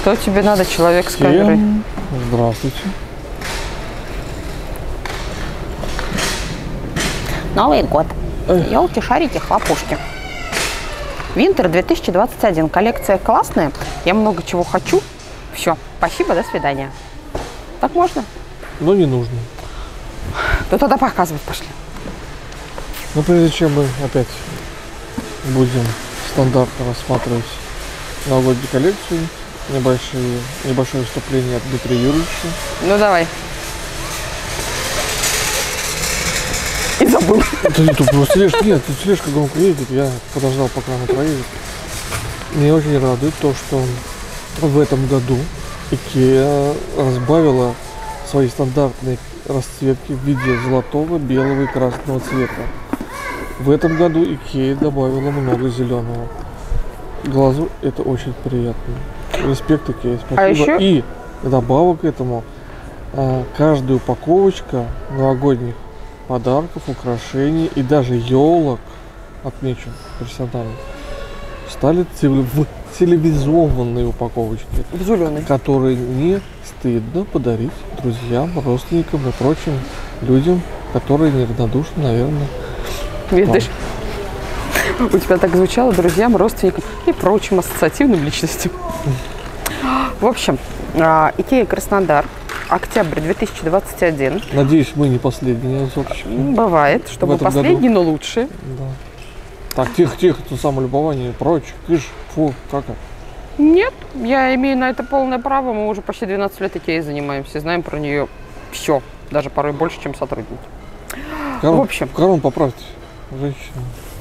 Что тебе надо, человек с камерой? Здравствуйте. Новый год. Елки, шарики, хлопушки. Винтер 2021. Коллекция классная. Я много чего хочу. Все. Спасибо, до свидания. Так можно? Но не нужно. То тогда показывать пошли. Но прежде чем мы опять будем стандартно рассматривать новогоднюю коллекцию, небольшое выступление от Дмитрия Юрьевича. Ну давай. И забыл. Это не тут просто тележка. Нет, тут тележка громко ездит. Я подождал, пока она проедет. Меня очень радует то, что в этом году IKEA разбавила свои стандартные расцветки в виде золотого, белого и красного цвета. В этом году IKEA добавила много зеленого. Глазу это очень приятно. Респект IKEA, спасибо. А еще... И добавок к этому, каждая упаковочка новогодних подарков, украшений и даже елок, отмечу профессионально, стали в цивилизованные упаковочки, которые не стыдно подарить друзьям, родственникам и прочим людям, которые неравнодушны, наверное. Видишь, у тебя так звучало: друзьям, родственникам и прочим ассоциативным личностям. В общем, IKEA Краснодар, октябрь 2021. Надеюсь, мы не последние обзорщики. Бывает, чтобы последний, но лучше. Да. Так, тихо, это самолюбование, прочь, кыш, фу, как это? Нет, я имею на это полное право. Мы уже почти 12 лет IKEA занимаемся, знаем про нее все, даже порой больше, чем сотрудники. В общем, корону поправьте, женщина.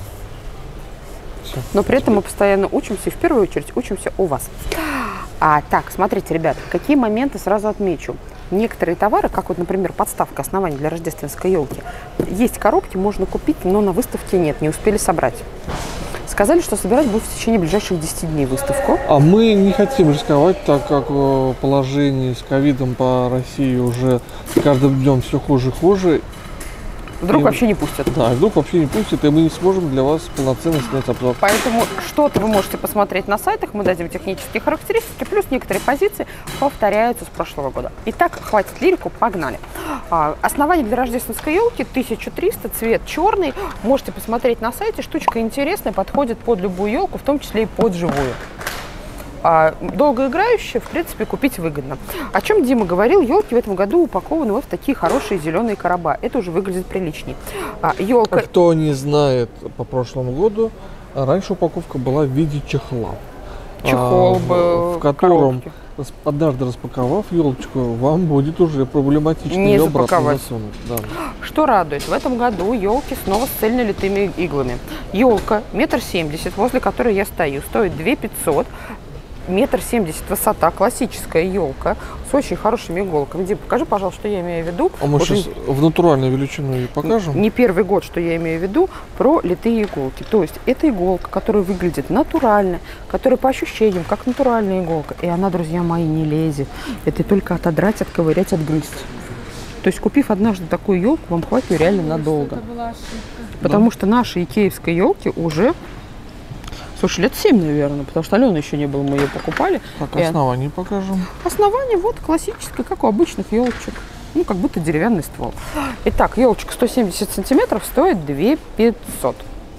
Все. Но при этом мы постоянно учимся, и в первую очередь учимся у вас. Так, смотрите, ребят, какие моменты сразу отмечу. Некоторые товары, как вот, например, подставка основания для рождественской елки, есть коробки, можно купить, но на выставке нет, не успели собрать. Сказали, что собирать будут в течение ближайших 10 дней выставку. А мы не хотим рисковать, так как положение с ковидом по России уже с каждым днем все хуже и хуже. Вдруг вообще не пустят. Да, вдруг вообще не пустят, и мы не сможем для вас полноценно снять обзор. Поэтому что-то вы можете посмотреть на сайтах, мы дадим технические характеристики, плюс некоторые позиции повторяются с прошлого года. Итак, хватит лирику, погнали. Основание для рождественской елки 1300, цвет черный. Можете посмотреть на сайте, штучка интересная, подходит под любую елку, в том числе и под живую. Долгоиграющие, в принципе, купить выгодно. О чем Дима говорил, елки в этом году упакованы вот в такие хорошие зеленые короба. Это уже выглядит приличней. Елка... Кто не знает, по прошлому году раньше упаковка была в виде чехла. Чехол был в котором, однажды распаковав елочку, вам будет уже проблематично не ее запаковать. Обратно засунуть. Да. Что радует, в этом году елки снова с цельнолитыми иглами. Елка 1,70 м, возле которой я стою, стоит 2500. 1,70 м высота, классическая елка с очень хорошими иголками. Дим, покажи, пожалуйста, что я имею в виду. А мы сейчас в натуральную величину ее покажем? Не первый год, что я имею в виду, про литые иголки. То есть это иголка, которая выглядит натурально, которая по ощущениям как натуральная иголка. И она, друзья мои, не лезет. Это только отодрать, отковырять, отгрызть. То есть, купив однажды такую елку, вам хватит ее реально надолго. Потому что наши икеевские елки уже... Слушай, лет 7, наверное, потому что Алены еще не было, мы ее покупали. Так, основание покажем. Основание вот классическое, как у обычных елочек. Ну, как будто деревянный ствол. Итак, елочка 170 сантиметров стоит 2500.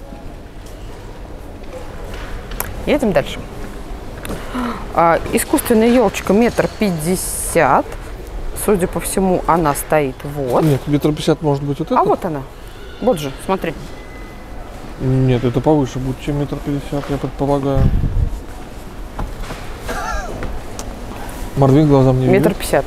Едем дальше. Искусственная елочка 1,50 м. Судя по всему, она стоит вот. Нет, 1,50 м может быть вот это. А вот она. Вот же, смотри. Нет, это повыше будет, чем 1,50 м, я предполагаю. Мордвин глазам не видит. 1,50 м.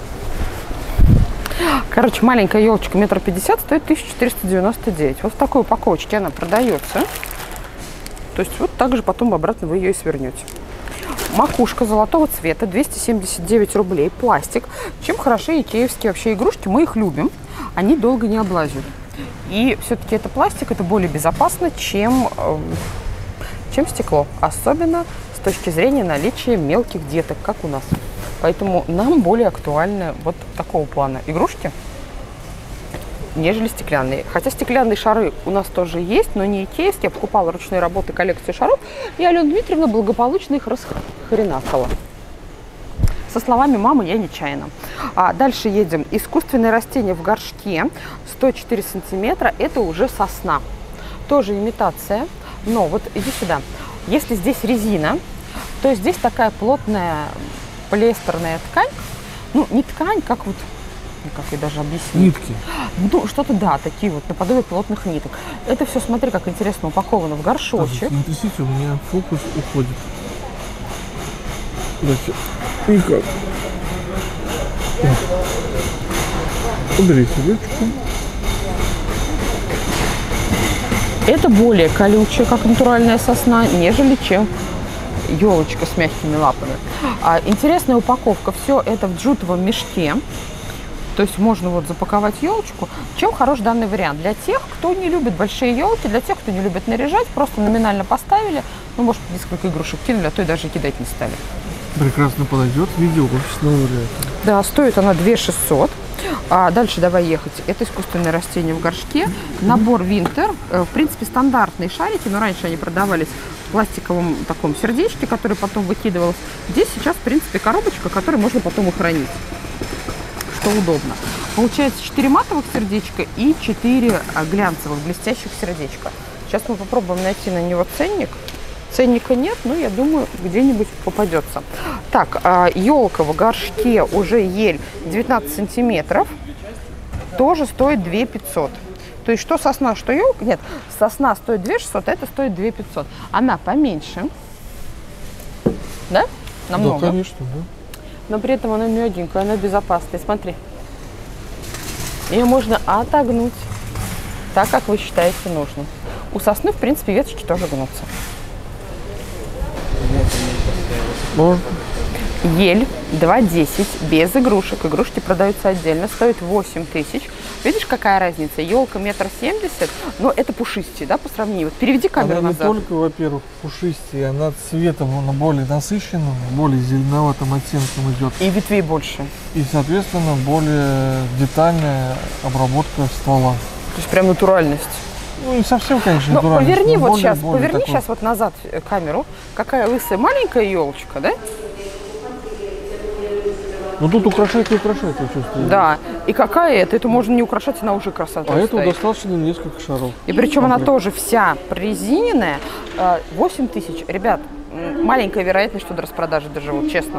Короче, маленькая елочка 1,50 м стоит 1499. Вот в такой упаковочке она продается. То есть вот так же потом обратно вы ее и свернете. Макушка золотого цвета, 279 рублей, пластик. Чем хороши икеевские вообще игрушки, мы их любим. Они долго не облазят. И все-таки это пластик, это более безопасно, чем стекло. Особенно с точки зрения наличия мелких деток, как у нас. Поэтому нам более актуальны вот такого плана игрушки, нежели стеклянные. Хотя стеклянные шары у нас тоже есть, но не икеевские. Я покупала ручной работы коллекцию шаров, и Алена Дмитриевна благополучно их расхреначила. со словами «мама, я нечаянно». Дальше едем. Искусственное растение в горшке, 104 сантиметра, это уже сосна. Тоже имитация, но вот иди сюда. Если здесь резина, то здесь такая плотная полиэстерная ткань. Ну, не ткань, как вот, как я даже объясню. Нитки. Ну, что-то, да, такие вот, наподобие плотных ниток. Это все, смотри, как интересно упаковано в горшочек. Не трясите, у меня фокус уходит. Никак. Уберите ручку. Это более колючая, как натуральная сосна, нежели чем елочка с мягкими лапами. Интересная упаковка. Все это в джутовом мешке. То есть можно вот запаковать елочку. Чем хорош данный вариант? Для тех, кто не любит большие елки, для тех, кто не любит наряжать, просто номинально поставили, ну, может, несколько игрушек кинули, а то и даже кидать не стали. Прекрасно подойдет в виде офисного варианта. Да, стоит она 2600. Дальше давай ехать. Это искусственное растение в горшке. Набор Винтер. В принципе, стандартные шарики, но раньше они продавались в пластиковом таком сердечке, который потом выкидывался. Здесь сейчас, в принципе, коробочка, которую можно потом и хранить, что удобно. Получается 4 матовых сердечка и 4 глянцевых, блестящих сердечка. Сейчас мы попробуем найти на него ценник. Ценника нет, но я думаю, где-нибудь попадется. Так, елка в горшке, уже ель 19 сантиметров, тоже стоит 2500. То есть что сосна, что елка? Нет, сосна стоит 2600, это стоит 2500. Она поменьше. Да? Намного. Да, конечно, да. Но при этом она мягенькая, она безопасная. Смотри. Ее можно отогнуть так, как вы считаете нужным. У сосны, в принципе, веточки тоже гнутся. Можно. Ель 2,10 без игрушек. Игрушки продаются отдельно, стоит 8000. Видишь, какая разница? Елка 1,70 м, но это пушистее, да, по сравнению. Вот переведи камеру она назад. не только, во-первых, пушистее, она цветом она более насыщенным, более зеленоватым оттенком идет. И ветвей больше. И, соответственно, более детальная обработка ствола. То есть прям натуральность. Ну, не совсем, конечно, Но натуральность. поверни но вот более, сейчас, более поверни такой. сейчас вот назад камеру. Какая лысая маленькая елочка, да? Ну тут украшает и украшает, я чувствую. Да. И какая это? Это можно не украшать, она уже красота. А этого стоит. достаточно несколько шаров. И причем она Смотри. тоже вся прорезиненная. 8000. Ребят, маленькая вероятность, что до распродажи доживут, честно.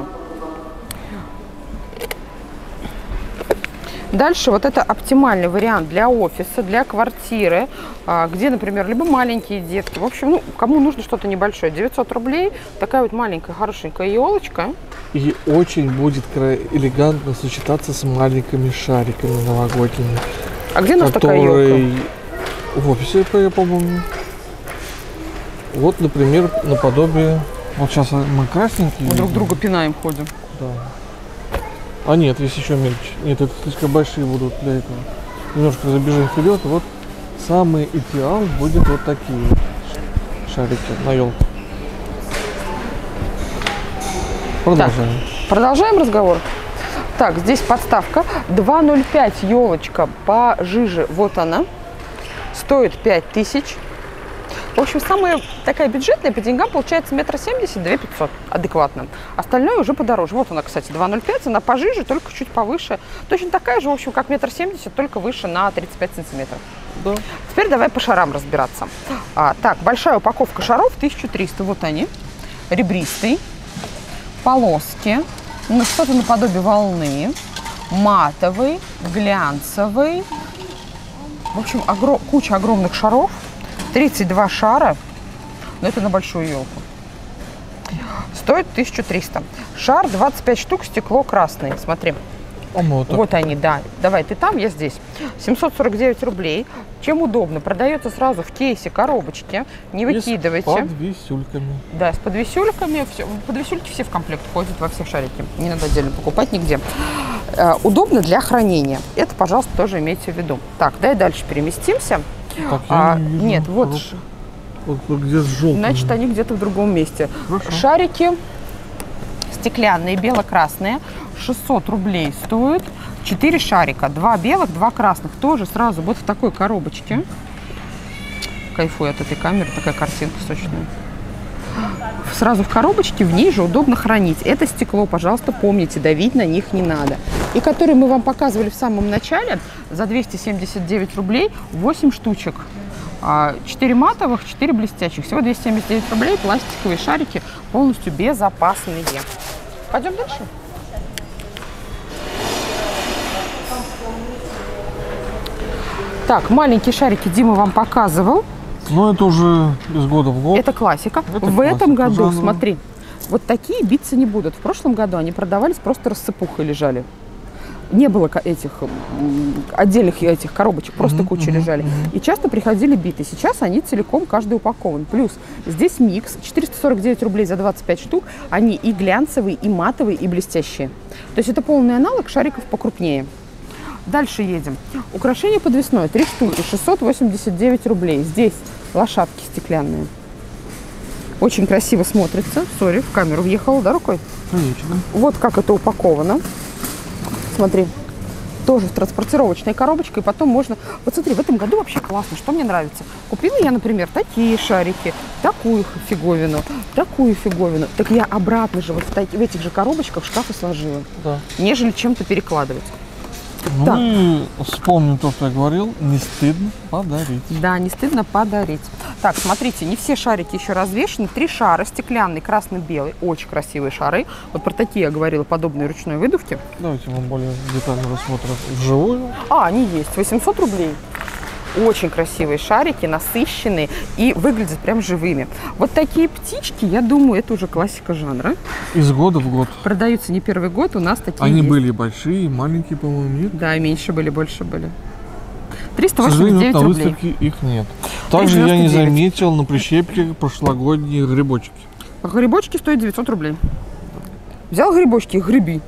Дальше вот это оптимальный вариант для офиса, для квартиры, где, например, либо маленькие детки. В общем, ну, кому нужно что-то небольшое. 900 рублей. Такая вот маленькая, хорошенькая елочка. И очень будет элегантно сочетаться с маленькими шариками новогодними. А где у нас такая елка? В офисе, я по-моему. Вот, например, наподобие... Вот сейчас мы красненькие. Мы друг друга пинаем, ходим. Да. А нет, есть еще мельче. Нет, это слишком большие будут для этого. Немножко забежим вперед. Вот самый идеал будет вот такие вот шарики на елку. Продолжаем. Так, продолжаем разговор. Так, здесь подставка. 2,05 елочка пожиже. Вот она. Стоит 5000. В общем, самая такая бюджетная по деньгам получается 1,70 м, 2500 адекватно. Остальное уже подороже. Вот она, кстати, 2,05, она пожиже, только чуть повыше. Точно такая же, в общем, как 1,70 м, только выше на 35 сантиметров. Да. Теперь давай по шарам разбираться. Так, большая упаковка шаров, 1300. Вот они. Ребристый. Полоски. Что-то наподобие волны. Матовый. Глянцевый. В общем, куча огромных шаров. 32 шара, но это на большую елку. Стоит 1300. Шар 25 штук, стекло красное. Смотри. Вот они, да. Давай, ты там, я здесь. 749 рублей. Чем удобно? Продается сразу в кейсе, коробочке. Не выкидывайте. С подвесюльками. Да, с подвесюльками. Подвесюльки все в комплект входят во все шарики. Не надо отдельно покупать нигде. Удобно для хранения. Это, пожалуйста, тоже имейте в виду. Так, давай дальше переместимся. Так, не вижу. Нет, вот. Вот где с желтым. Значит, они где-то в другом месте. Хорошо. Шарики стеклянные, бело-красные. 600 рублей стоят. 4 шарика. 2 белых, 2 красных. Тоже сразу вот в такой коробочке. Кайфую от этой камеры. Такая картинка сочная. сразу в коробочке, в ней же удобно хранить. Это стекло, пожалуйста, помните, давить на них не надо. И которые мы вам показывали в самом начале, за 279 рублей 8 штучек. 4 матовых, 4 блестящих. Всего 279 рублей, пластиковые шарики, полностью безопасные. Пойдем дальше. Так, маленькие шарики Дима вам показывал. Но это уже из года в год. Это классика. Это в этом классика году, жанра. смотри, вот такие биться не будут. В прошлом году они продавались, просто рассыпухой лежали. Не было этих отдельных этих коробочек, просто куча лежали. И часто приходили биты. Сейчас они целиком, каждый упакован. Плюс здесь микс, 449 рублей за 25 штук. Они и глянцевые, и матовые, и блестящие. То есть это полный аналог шариков покрупнее. Дальше едем. Украшение подвесное, 3 штуки, 689 рублей. Здесь лошадки стеклянные. Очень красиво смотрится. Сори, в камеру въехала, да, рукой? Конечно. Вот как это упаковано. Смотри, тоже в транспортировочной коробочке, и потом можно... Вот смотри, в этом году вообще классно, что мне нравится. Купила я, например, такие шарики, такую фиговину, такую фиговину. Так я обратно же вот в этих же коробочках в шкаф и сложила, Да. нежели чем-то перекладывать. Ну Так. и вспомним то, что я говорил, не стыдно подарить. Да, не стыдно подарить. Так, смотрите, не все шарики еще развешены. 3 шара, стеклянный, красно-белый. Очень красивые шары. Вот про такие я говорила, подобные ручной выдувки. Давайте мы более детально рассмотрим вживую. Они есть, 800 рублей. Очень красивые шарики, насыщенные и выглядят прям живыми. Вот такие птички, я думаю, это уже классика жанра. Из года в год. Продаются не первый год, у нас такие Они есть. были большие, маленькие, по-моему, нет. Да, меньше были, больше были. К сожалению, 389 на рублей. выставке их нет. Также я не 399. заметил на прищепке прошлогодние грибочки. Грибочки стоят 900 рублей. Взял грибочки, греби.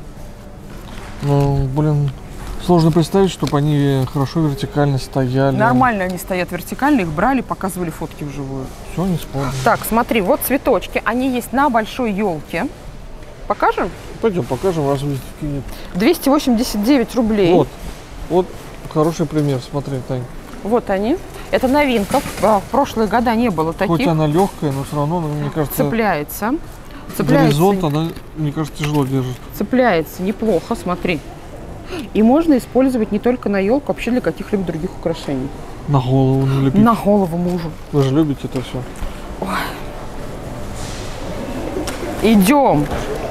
Ну, блин, сложно представить, чтобы они хорошо вертикально стояли. Нормально они стоят вертикально, их брали, показывали фотки вживую. Все, не спорно. Так, смотри, вот цветочки, они есть на большой елке. Покажем? Пойдем покажем, раз выставки нет. 289 рублей. Вот хороший пример, смотри, Тань. Вот они. Это новинка. В прошлые года не было таких. Хоть она легкая, но все равно, мне кажется, Цепляется. горизонт она, мне кажется, тяжело держит. Цепляется неплохо, смотри. И можно использовать не только на елку, вообще для каких-либо других украшений. На голову налепить. На голову мужу. Вы же любите это все. Идем.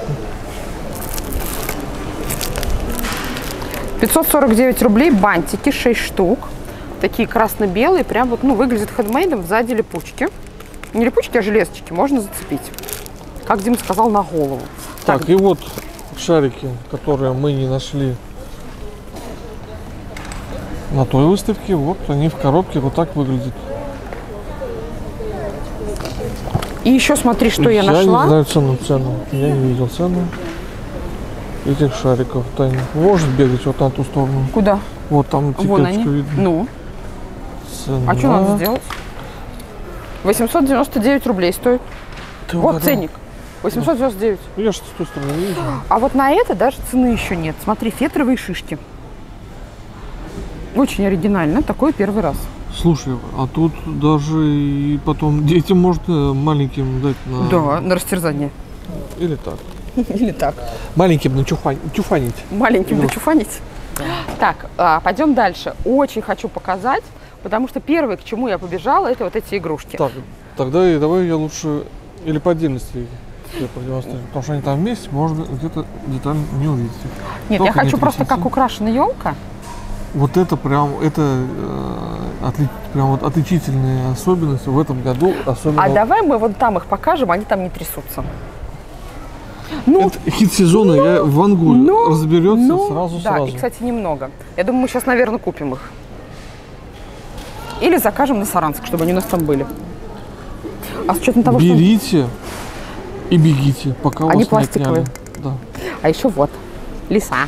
549 рублей бантики, 6 штук. Такие красно-белые, прям вот, ну, выглядят хендмейдом, сзади липучки. Не липучки, а железочки, можно зацепить. Как Дима сказал, на голову. Так, и вот шарики, которые мы не нашли на той выставке, вот они в коробке вот так выглядят. И еще смотри, что я не нашла. знаю цену. Я не видел цену этих шариков. Таня, можешь бегать вот на ту сторону? Куда? Вот там Вон они. этикеточка видно. Ну, Цена. а что надо сделать? 899 рублей стоит. Ты Вот угадал. ценник. 899. Я же с той стороны не вижу. А вот на это даже цены еще нет. Смотри, фетровые шишки. Очень оригинально. Такое первый раз. Слушай, а тут даже и потом детям можно маленьким дать на... Да, на растерзание. Или так. Или так. Маленьким на тюфанить. Маленьким Да. дочуфанить. Так, пойдем дальше. Очень хочу показать, потому что первое, к чему я побежала, это вот эти игрушки. Так, тогда и давай я лучше или по отдельности я продемонстрирую. Потому что они там вместе, можно где-то детально не увидеть. Нет, Только я хочу не просто трясите. как украшена елка. Вот это прям, это прям вот отличительные особенности в этом году. Особенно А давай мы вон там их покажем, они там не трясутся. Ну, это хит сезона, я вангую. Разберется сразу. Да, и, кстати, немного. Я думаю, мы сейчас, наверное, купим их. Или закажем на Саранск, чтобы они у нас там были. А с учетом того, Берите и бегите, пока Они вас не отняли. пластиковые. Да. А еще вот, лиса.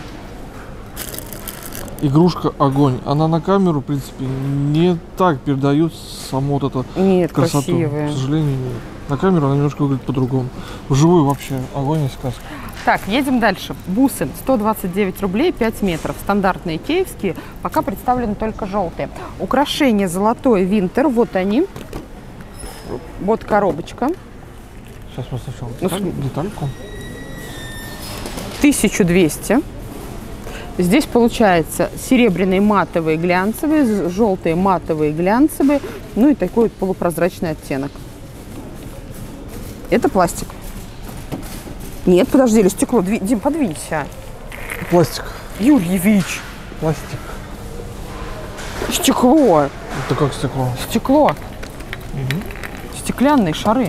Игрушка огонь. Она на камеру, в принципе, не так передает саму вот эту Нет, красоту. красивые. К сожалению, нет. На камеру она немножко выглядит по-другому. Вживую вообще огонь и сказка. Так, едем дальше. Бусы 129 рублей, 5 метров. Стандартные киевские. Пока представлены только желтые. Украшение золотое Винтер. Вот они. Вот коробочка. Сейчас мы сначала Ну, детальку. 1200. Здесь получается серебряные матовые глянцевые, желтые матовые глянцевые, ну и такой вот полупрозрачный оттенок. Это пластик. Нет, подожди, или стекло. Дим, подвинься. Пластик. Юрьевич. Пластик. Стекло. Это как стекло? Стекло. Угу. Стеклянные шары.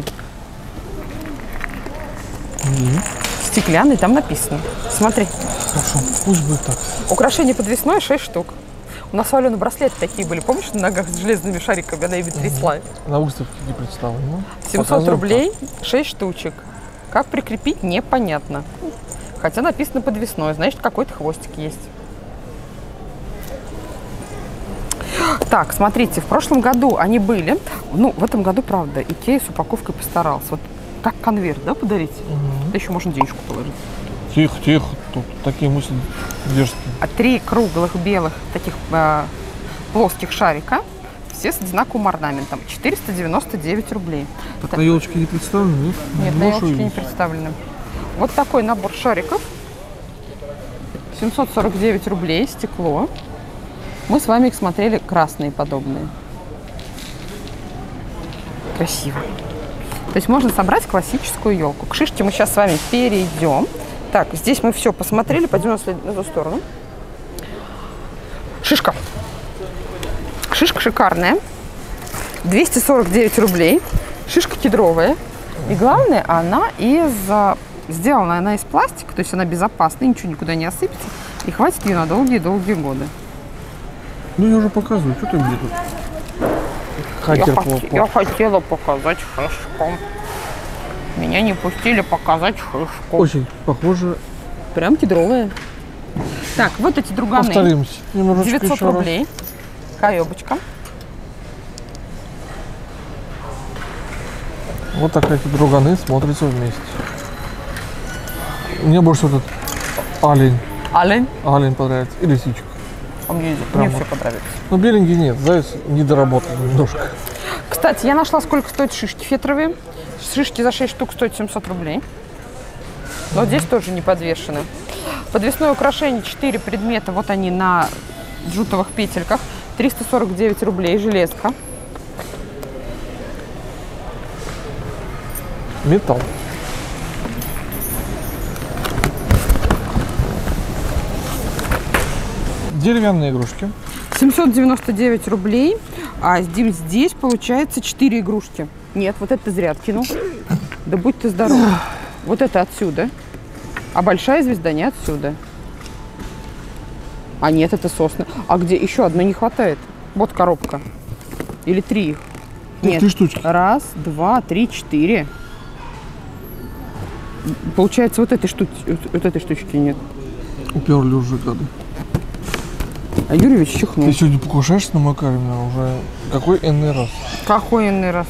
Угу. Стеклянный, там написано. Смотри. Хорошо, пусть будет так. Украшение подвесное 6 штук. У нас у Алены браслеты такие были, помнишь, на ногах с железными шариками, она ими трясла. На выставке не представлено. 700 рублей, 6 штучек. Как прикрепить, непонятно. Хотя написано подвесное, значит, какой-то хвостик есть. Так, смотрите, в прошлом году они были. Ну, в этом году, правда, Икея с упаковкой постарался. Вот как конверт, да, подарить? Угу. Да еще можно денежку положить. Тихо, тихо, тут такие мысли дерзкие. 3 круглых белых таких плоских шарика, все с одинаковым орнаментом. 499 рублей. Так на елочке не представлены, нет? Нет, на елочке не представлены. Вот такой набор шариков. 749 рублей, стекло. Мы с вами их смотрели красные подобные. Красиво. То есть можно собрать классическую елку. К шишке мы сейчас с вами перейдем. Так, здесь мы все посмотрели, пойдем на ту сторону. Шишка. Шишка шикарная. 249 рублей. Шишка кедровая. И главное, сделана она из пластика, то есть она безопасна, ничего никуда не осыпется. И хватит ее на долгие-долгие годы. Ну, я уже показываю, что ты мне тут? Я хотела показать шишку. Меня не пустили показать шишку. Очень похоже. Прям кедровая. Так, вот эти друганы. Повторимся. 900 рублей. Коёбочка. Вот так эти друганы смотрятся вместе. Мне больше этот олень. Олень? Олень понравится. И лисичка. Мне все понравится. Ну, беленький нет. Заяц недоработан немножко. Кстати, я нашла, сколько стоят шишки фетровые. Шишки за 6 штук стоят 700 рублей. Но здесь тоже не подвешены. Подвесное украшение 4 предмета. Вот они на джутовых петельках. 349 рублей. Железка. Металл. Деревянные игрушки. 799 рублей. А здесь получается 4 игрушки. Нет, вот это ты зря откинул. Да будь ты здоров. Вот это отсюда. А большая звезда не отсюда. А нет, это сосны. А где еще одной не хватает? Вот коробка. Или 3 их. Нет. 3 штучки. 1, 2, 3, 4. Получается, вот этой штучки нет. Уперли уже гады. А Юрьевич чихнул. Ты сегодня покушаешь на мой камень уже какой иный раз? Какой иный раз?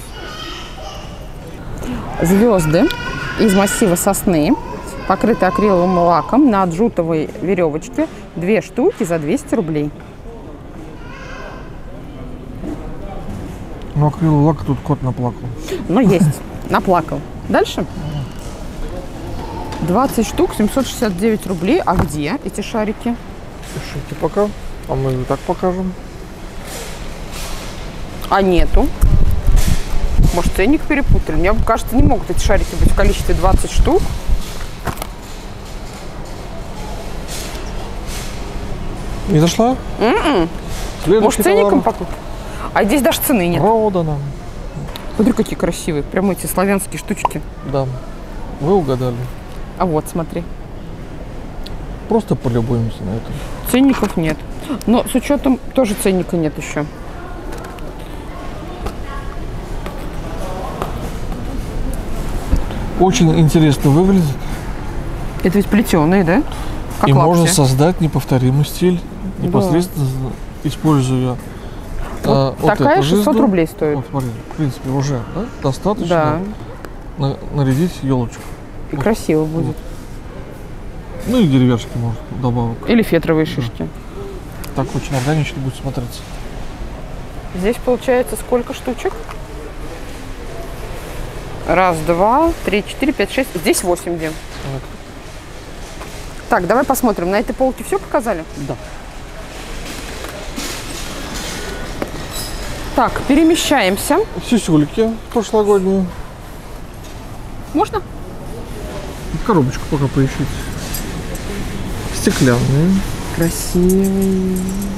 Звезды из массива сосны, покрыты акриловым лаком на джутовой веревочке. 2 штуки за 200 рублей. Ну, акриловый лак тут кот наплакал. Но есть. Наплакал. Дальше. 20 штук, 769 рублей. А где эти шарики? Пишите пока. А мы и так покажем. А нету. Может, ценник перепутали? Мне кажется, не могут эти шарики быть в количестве 20 штук. Не зашла? Может, ценником покупать? А здесь даже цены нет. Продано. Смотри, какие красивые. Прямо эти славянские штучки. Да. Вы угадали. А вот, смотри. Просто полюбуемся на это. Ценников нет. Но с учетом тоже ценника нет еще. Очень интересно выглядит. Это ведь плетеные, да? Как и лапти. можно создать неповторимый стиль, непосредственно используя вот вот такая эту 600 звезду. рублей стоит. Вот, смотри, в принципе, уже достаточно нарядить елочку. И вот. Красиво будет. Ну и деревяшки, может, добавок. Или фетровые шишки. Так очень органично будет смотреться. Здесь получается сколько штучек? Раз, два, три, четыре, пять, шесть. Здесь 8 где. Вот. Так, давай посмотрим. На этой полке все показали? Да. Так, перемещаемся. Сисюльки прошлогодние. Можно? Коробочку пока поищите. Стеклянные. Красивые.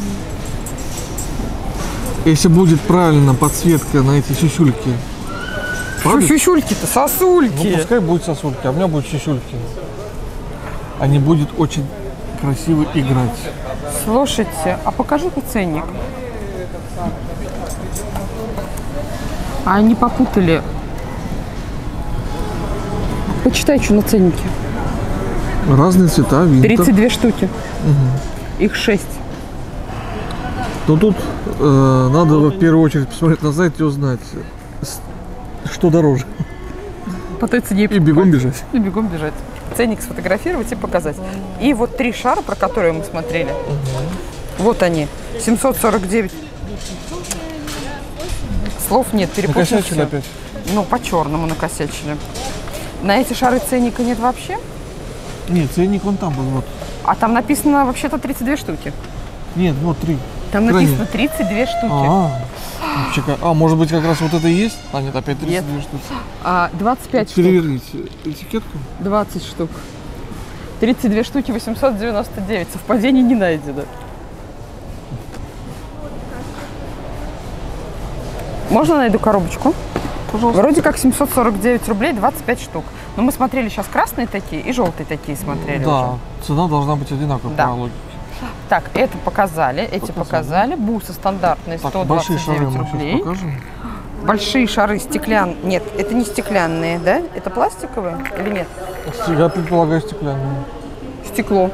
Если будет правильно подсветка на эти сисюльки. Что сисюльки-то? Сосульки. Ну, пускай будет сосульки, а у меня будут сисюльки. Они будут очень красиво играть. Слушайте, а покажи-ка ценник. А они попутали. Почитай, что на ценнике. Разные цвета, винтер. 32 штуки. Угу. Их 6. Но тут надо в первую очередь посмотреть на сайт и узнать, что дороже. По той цене. И бегом бежать. И бегом бежать. Ценник сфотографировать и показать. И вот 3 шара, про которые мы смотрели. Угу. Вот они. 749. Слов нет, перепутали. Накосячили опять? Ну, по-черному накосячили. На эти шары ценника нет вообще? Нет, ценник вон там был, вот. А там написано вообще-то 32 штуки. Нет, вот 3. Там написано 32 штуки. Может быть, как раз вот это и есть? А, нет, опять 32 нет. штуки. 25 штук. Переверните этикетку. 20 штук. 32 штуки 899. Совпадение не найдено. Можно найду коробочку? Пожалуйста. Вроде как 749 рублей 25 штук. Но мы смотрели сейчас красные такие и желтые такие смотрели. Да, уже. Цена должна быть одинаковая, да. по логике. Так, это показали, эти показали. Бусы стандартные 129 рублей. Большие шары стеклянные. Нет, это не стеклянные, да? Это пластиковые или нет? Я предполагаю стеклянные. Стекло.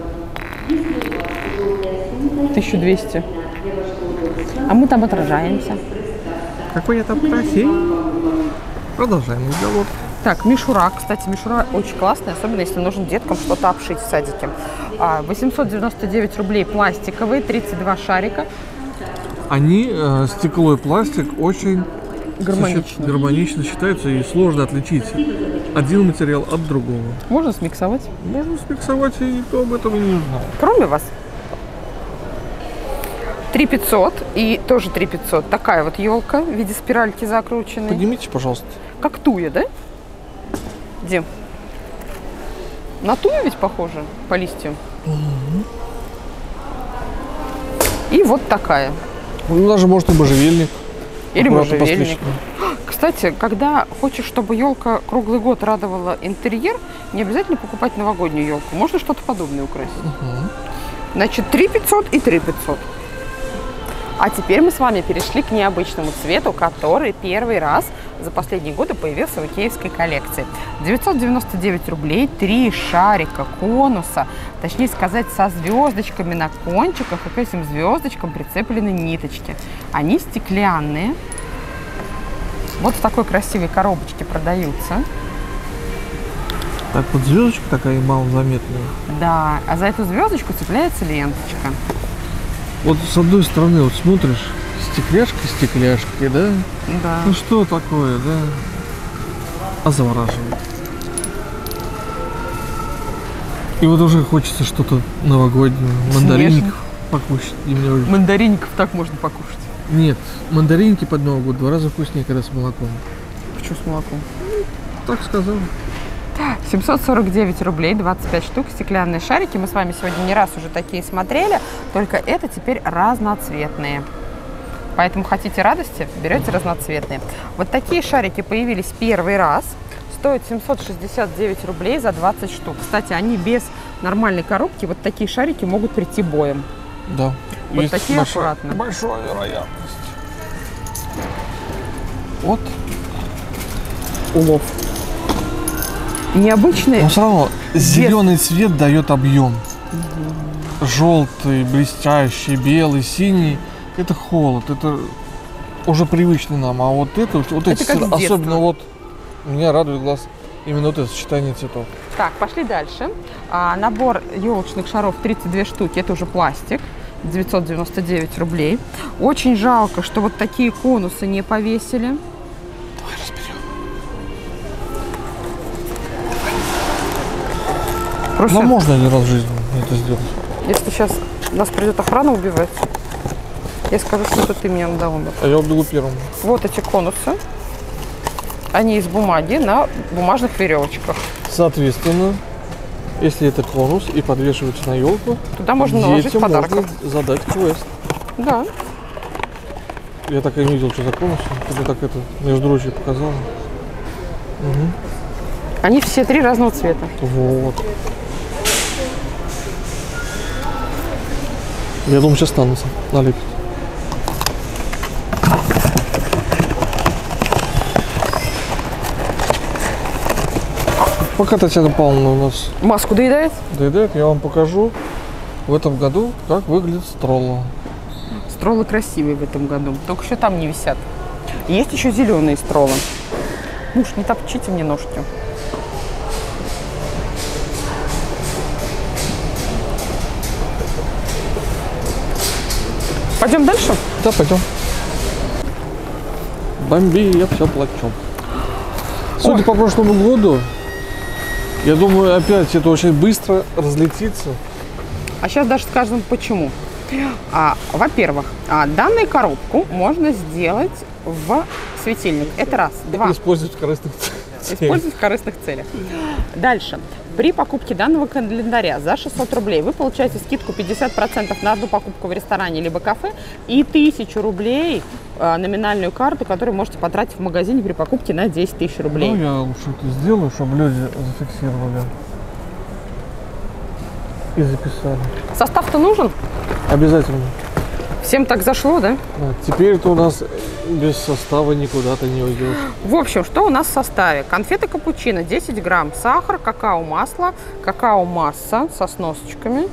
1200. А мы там отражаемся. Какой я там красивый. Продолжаем разговор. Так, мишура. Кстати, мишура очень классная, особенно если нужно деткам что-то обшить в садике. 899 рублей пластиковые, 32 шарика. Они, стекло и пластик, очень гармонично считаются и сложно отличить один материал от другого. Можно смиксовать? Можно смиксовать, и никто об этом и не узнает. Кроме вас. 3500 и тоже 3500. Такая вот елка в виде спиральки закрученной. Поднимите, пожалуйста. Как туя, да? Дим? На тую ведь похоже по листьям. Угу. И вот такая. Ну, даже может и можжевельник. Или можжевельник. Кстати, когда хочешь, чтобы елка круглый год радовала интерьер, не обязательно покупать новогоднюю елку. Можно что-то подобное украсить. Угу. Значит, 3500 и 3500. А теперь мы с вами перешли к необычному цвету, который первый раз за последние годы появился в икеевской коллекции. 999 рублей, 3 шарика конуса, точнее сказать, со звездочками на кончиках, и к этим звездочкам прицеплены ниточки. Они стеклянные. Вот в такой красивой коробочке продаются. Так вот звездочка такая малозаметная. Да, а за эту звездочку цепляется ленточка. Вот с одной стороны, вот смотришь, стекляшки, да? Да. Ну что такое, да? А завораживает. И вот уже хочется что-то новогоднее. Мандаринников покушать. Мандаринников так можно покушать. Нет, мандаринки под Новый год в 2 раза вкуснее, когда с молоком. Почему с молоком? Так сказал. 749 рублей, 25 штук, стеклянные шарики. Мы с вами сегодня не раз уже такие смотрели, только это теперь разноцветные. Поэтому хотите радости, берете разноцветные. Вот такие шарики появились первый раз. Стоят 769 рублей за 20 штук. Кстати, они без нормальной коробки, вот такие шарики могут прийти боем. Да. Вот такие аккуратно. Большая вероятность. Вот. Улов. Необычный. Но все равно зеленый цвет дает объем. Угу. Желтый, блестящий, белый, синий — это холод, это уже привычный нам. А вот это эти, особенно вот меня радует глаз именно вот это сочетание цветов. Так, пошли дальше. Набор елочных шаров 32 штуки, это уже пластик. 999 рублей. Очень жалко, что вот такие конусы не повесили. Давай разберем. Просто Ну, можно один раз в жизни это сделать. если сейчас нас придет охрана убивать, я скажу, что это ты меня надо умер. А я убегу первым. Вот эти конусы. Они из бумаги на бумажных веревочках. Соответственно, если это конус и подвешивается на елку, Туда можно наложить детям подарков. можно задать квест. Да. Я так и не видел, что за конус. Ты мне так это между ручей показал. Угу. Они все 3 разного цвета. Вот. Я думаю, сейчас останутся. Налепит. Пока Татьяна Павловна у нас Маску доедает? доедает, я вам покажу в этом году, как выглядит стролла. Строллы красивые в этом году. Только еще там не висят. Есть еще зеленые строллы. Муж, не топчите мне ножки. Пойдем дальше? Да, пойдем. Бомби, я все плачу. Судя по прошлому году, я думаю, опять это очень быстро разлетится. А сейчас даже скажем почему. Во-первых, данную коробку можно сделать в светильник. Это раз. Два. Использовать в корыстных целях. Использовать в корыстных целях. Дальше. При покупке данного календаря за 600 рублей вы получаете скидку 50% на одну покупку в ресторане либо кафе и 1000 рублей номинальную карту, которую можете потратить в магазине при покупке на 10 тысяч рублей. Ну, я лучше это сделаю, чтобы люди зафиксировали и записали. Состав-то нужен? Обязательно. Всем так зашло, да? Да, теперь это у нас без состава никуда ты не уйдешь. В общем, что у нас в составе? Конфеты капучино 10 грамм, сахар, какао-масло, какао-масса со сносочками.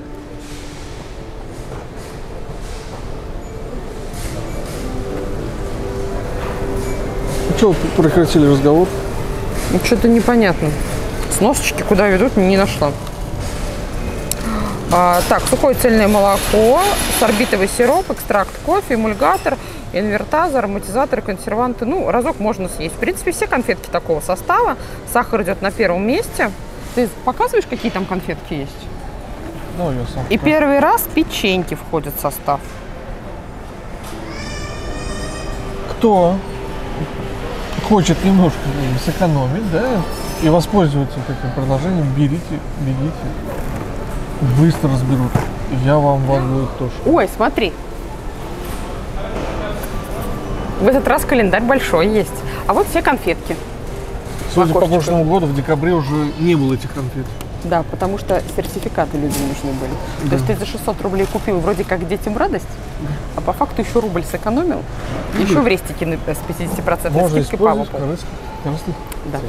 Ну что, прекратили разговор? Ну, что-то непонятно. Сносочки куда ведут, не нашла. Так, сухое цельное молоко, сорбитовый сироп, экстракт кофе, эмульгатор, инвертаза, ароматизаторы, консерванты. Ну, разок можно съесть. В принципе, все конфетки такого состава. Сахар идет на первом месте. Ты показываешь, какие там конфетки есть? Ну, я сам. И первый раз печеньки входят в состав. Кто хочет немножко сэкономить, да, и воспользоваться таким предложением, берите, бегите. Быстро разберут. Я вам возьму тоже. Ой, смотри. В этот раз календарь большой есть. А вот все конфетки. Судя по прошлому году, в декабре уже не было этих конфет. Да, потому что сертификаты людям нужны были. Да. То есть ты за 600 рублей купил вроде как детям радость, а по факту еще рубль сэкономил. Еще в рестике с 50% скидкой по выпуску. Да.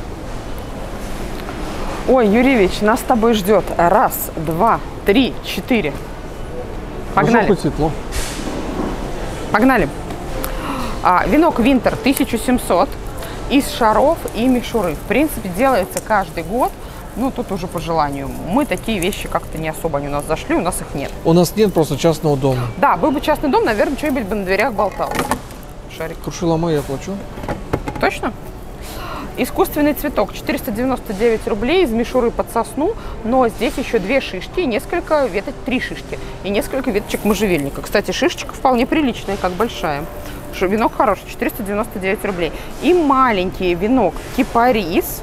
Ой, Юрьевич, нас с тобой ждет. 1, 2, 3, 4. Погнали. Светло. Погнали. Венок Винтер 1700 из шаров и мишуры. В принципе, делается каждый год. Ну, тут уже по желанию. Мы такие вещи как-то не особо они у нас зашли, у нас их нет. У нас нет просто частного дома. Да, был бы частный дом, наверное, что-нибудь бы на дверях болтал. Шарик. Круши ломай, я плачу. Точно? Искусственный цветок 499 рублей из мишуры под сосну, но здесь еще 2 шишки и несколько веток, 3 шишки и несколько веточек можжевельника. Кстати, шишечка вполне приличная, как большая. Венок хороший, 499 рублей. И маленький венок кипарис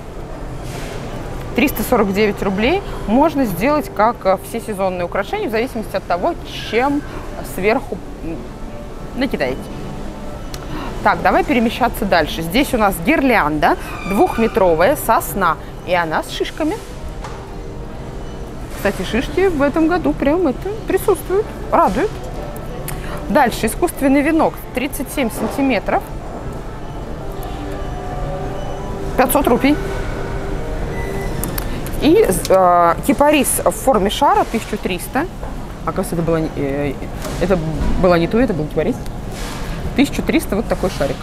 349 рублей. Можно сделать как все сезонные украшения, в зависимости от того, чем сверху накидаете. Так, давай перемещаться дальше. Здесь у нас гирлянда 2-метровая сосна, и она с шишками. Кстати, шишки в этом году прям это присутствуют, радуют. Дальше искусственный венок 37 сантиметров, 500 рупий. И кипарис в форме шара 1300. Оказывается, это было не то, это был кипарис. 1300, вот такой шарик.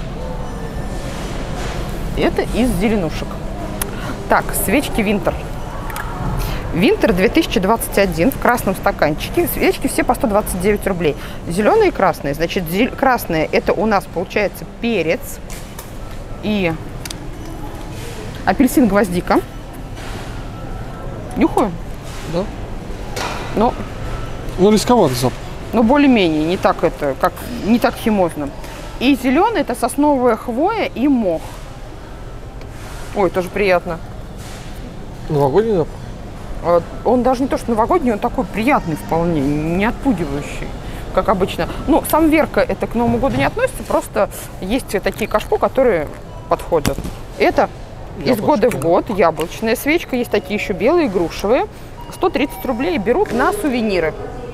Это из зеленушек. Так, свечки Винтер. Винтер 2021 в красном стаканчике. Свечки все по 129 рублей. Зеленые и красные. Значит, красные это у нас получается перец и апельсин-гвоздика. Нюхаю. Да? Но, Ну, рисковатый запах. но более-менее, не так не так химозно. И зеленый это сосновая хвоя и мох. Ой, тоже приятно. Новогодний запах? Он даже не то, что новогодний, он такой приятный вполне, не отпугивающий, как обычно. Ну, сам Верка это к Новому году не относится, просто есть такие кашпо, которые подходят. Это из года в год яблочная свечка, есть такие еще белые, грушевые. 130 рублей берут на сувениры.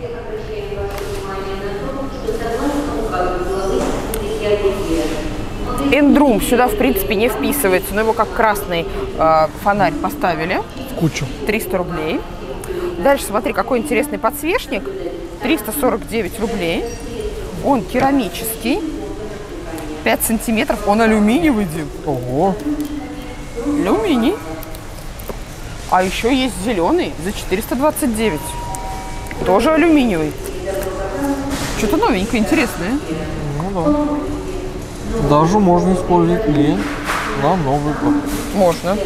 Эндрум сюда, в принципе, не вписывается, но его как красный фонарь поставили. Кучу. 300 рублей. Дальше смотри, какой интересный подсвечник. 349 рублей. Он керамический. 5 сантиметров. Он алюминиевый, Дим. Ого. Алюминий. А еще есть зеленый за 429. Тоже алюминиевый. Что-то новенькое, интересное. Ну да. Даже можно использовать клей на Новый год. Можно.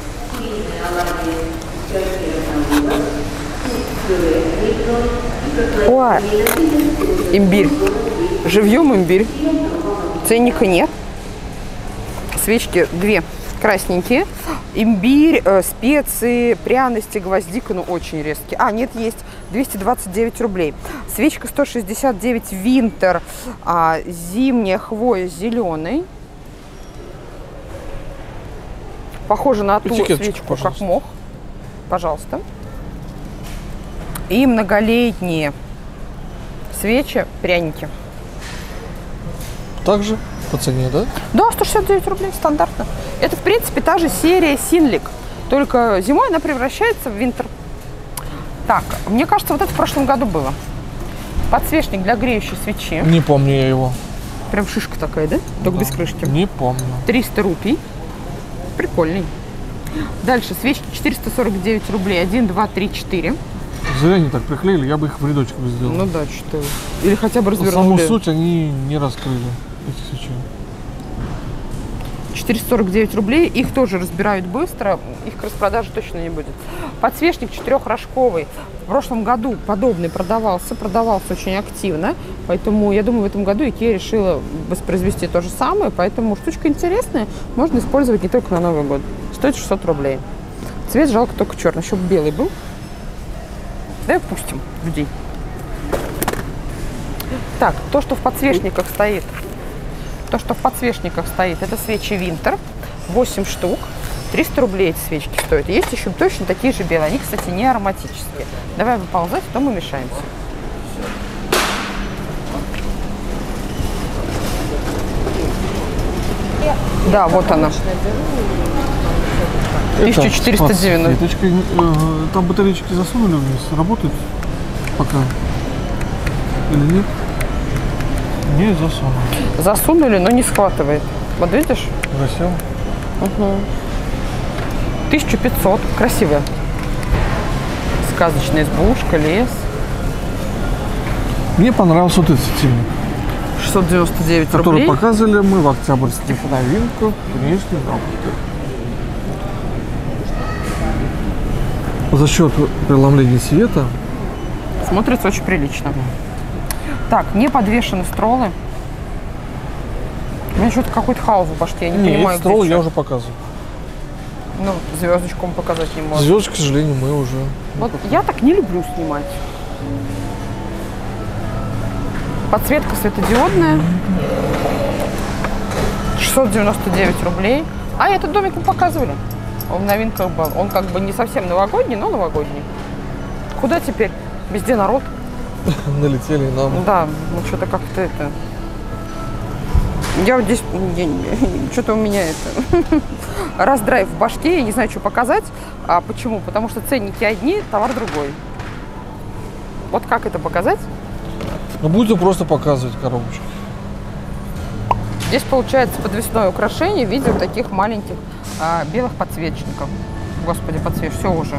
О, имбирь. Живьем имбирь. Ценника нет. Свечки две красненькие. Имбирь, специи, пряности, гвоздика, ну очень резкие. А, нет, есть 229 рублей. Свечка 169 Винтер, зимняя хвоя зеленый. Похоже на ту свечку, пожалуйста. как мох. Пожалуйста. И многолетние свечи, пряники. Также по цене, да? Да, 169 рублей стандартно. Это, в принципе, та же серия Синлик. Только зимой она превращается в Винтер. Так, мне кажется, вот это в прошлом году было. Подсвечник для греющей свечи. Не помню я его. Прям шишка такая, да? Только Да, без крышки. Не помню. 300 рупий. Прикольный. Дальше свечки 449 рублей. 1, 2, 3, 4. Зря они так приклеили, я бы их в рядочек бы сделал. Ну да, что. Или хотя бы развернули. Саму суть они не раскрыли, эти свечи. 449 рублей. Их тоже разбирают быстро. Их к распродаже точно не будет. Подсвечник четырехрожковый. В прошлом году подобный продавался очень активно. Поэтому, я думаю, в этом году IKEA решила воспроизвести то же самое. Поэтому штучка интересная. Можно использовать не только на Новый год. Стоит 600 рублей. Цвет жалко только черный. Еще бы белый был. Давай пустим людей. Так, то, что в подсвечниках стоит. Это свечи Винтер. 8 штук. 300 рублей эти свечки стоят. Есть еще точно такие же белые. Они, кстати, не ароматические. Давай выползать, а то мы мешаемся. Да, вот она. 1490. Там батареечки засунули вниз. Работают пока? Или нет? Не засунули. Засунули, но не схватывает. Вот видишь? Засел. Угу. 1500. Красивая. Сказочная избушка, лес. Мне понравился вот этот светильник, 699 который рублей. показывали мы в октябрьских новинках внешней работы. За счет преломления света Смотрится очень прилично. Так, не подвешены стролы. У меня что-то какой-то хаос в башке, я не понимаю, строл где я что. уже показывал. Ну, звездочку мы показать не можем. Звездочку, к сожалению, мы уже. Вот я так не люблю снимать. Подсветка светодиодная. 699 рублей. А, этот домик мы показывали. Он в новинках был. Он как бы не совсем новогодний, но новогодний. Куда теперь? Везде народ. Налетели нам. Да, ну что-то как-то это... Я вот здесь... Что-то у меня это... Раздрайв в башке, я не знаю, что показать. А почему? Потому что ценники одни, товар другой. Вот как это показать? Ну, будем просто показывать коробочку. Здесь получается подвесное украшение в виде вот таких маленьких белых подсвечников. Господи, подсвечь, все уже.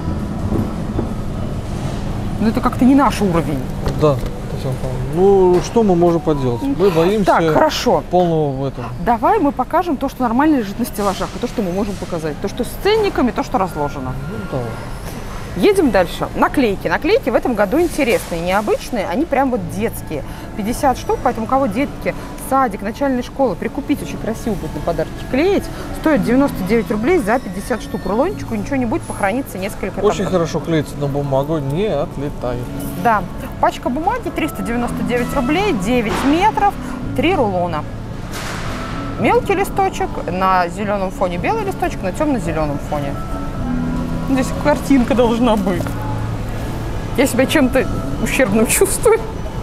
Но это как-то не наш уровень. Да, Татьяна Павловна. Ну, что мы можем поделать? Мы боимся Так, хорошо. полного в этом. Давай мы покажем то, что нормально лежит на стеллажах, и то, что мы можем показать. То, что с ценниками, то, что разложено. Ну, давай. Едем дальше. Наклейки. Наклейки в этом году интересные, необычные. Они прям вот детские. 50 штук, поэтому у кого детки, садик, начальная школа, прикупить, очень красиво будет на подарки клеить. Стоит 99 рублей за 50 штук. Рулончику ничего не будет, похоронится несколько там. Очень хорошо клеится на бумагу, не отлетает. Да. Пачка бумаги 399 рублей, 9 метров, 3 рулона. Мелкий листочек, на зеленом фоне белый листочек, на темно-зеленом фоне. Здесь картинка должна быть. Я себя чем-то ущербным чувствую.